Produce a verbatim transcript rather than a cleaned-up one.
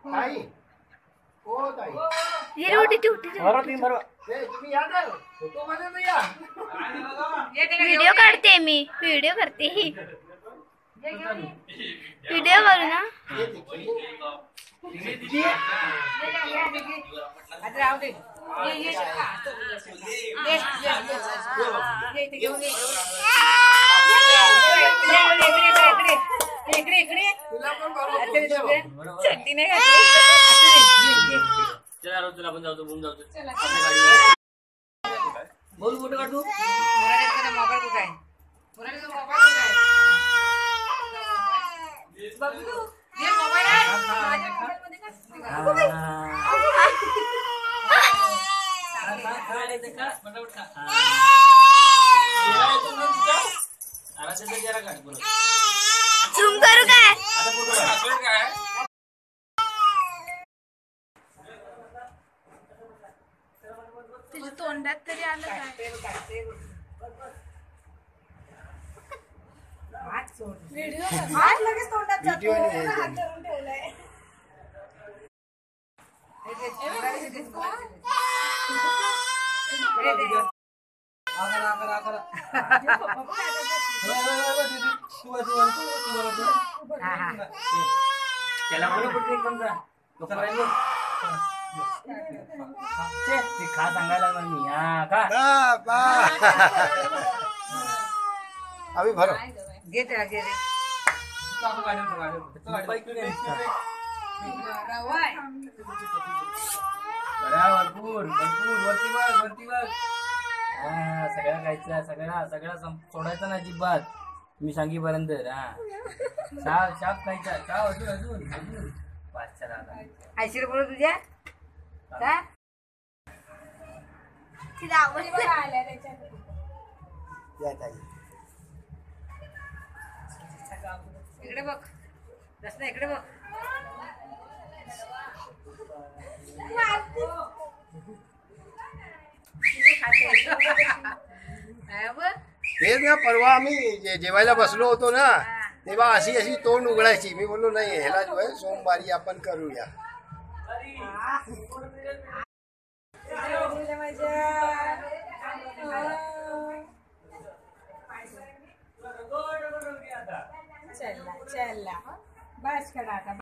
ताई ओ ताई ये रोटी टूटी बरोबर तुम्ही बरोबर ए तुम्ही या ना फोटो मध्ये नाही या व्हिडिओ काढते मी व्हिडिओ करते व्हिडिओ करू ना चट्टी नाही चला रोज चला आपण जाऊ जाऊ बोल फोटो काढ तू मोबाईल कुठे आहे मोबाईल कुठे आहे बघू ये मोबाईल आहे माझ्या मोबाईल मध्ये झूम करू काय तुझ्या तोंडात तरी आलं काय व्हिडिओ हात लगेच तोंडात जातो व्हिडिओ हात धरून ठेवलाय त्याला खा सांगायला लागणार मी हा का अभी भरो घे त्याला घे रे भरपूर भरपूर वरती बघ वरती बघ हा सगळा खायचा सगळा सगळा सोडायचा ना अजिबात मी सांगीपर्यंत हा शाप शाप खायचा शाप अजून अजून अजून पाचशे राहता ऐंशी रुपये तुझ्या का तिला आवडलं आल्या त्याच्यात या ताई इकडे बघ रस्ता इकडे बघ तेच ना परवा आम्ही जे- जेवायला बसलो होतो ना तेव्हा अशी अशी तोंड उघडायची मी बोललो नाही ह्याला जो आहे सोमवारी आपण करूया चला चला बस करा आता